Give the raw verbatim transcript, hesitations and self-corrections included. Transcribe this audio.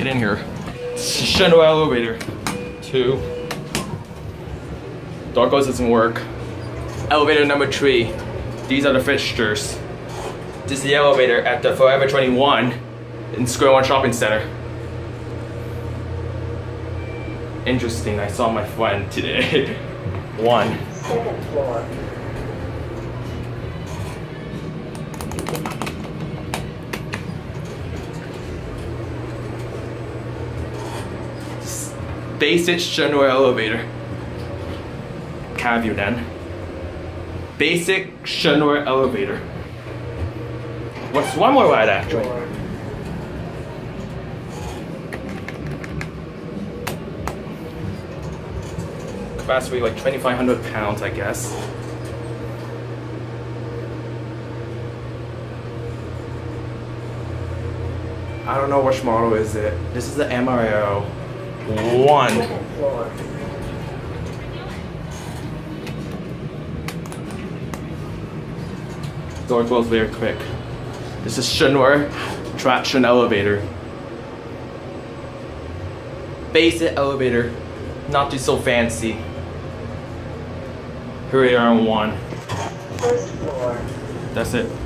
Get in here. Schindler elevator. Two. Door goes doesn't work. Elevator number three. These are the fixtures. This is the elevator at the Forever twenty-one in Square One Shopping Center. Interesting, I saw my friend today. One. Second floor. Basic Schindler elevator. Have you then? Basic Schindler elevator. What's one more ride actually? Capacity like twenty-five hundred pounds, I guess. I don't know which model is it. This is the M R L one. Door closed very quick. This is Schindler Traction elevator. Basic elevator, not too so fancy. Here we are on one. First floor. That's it.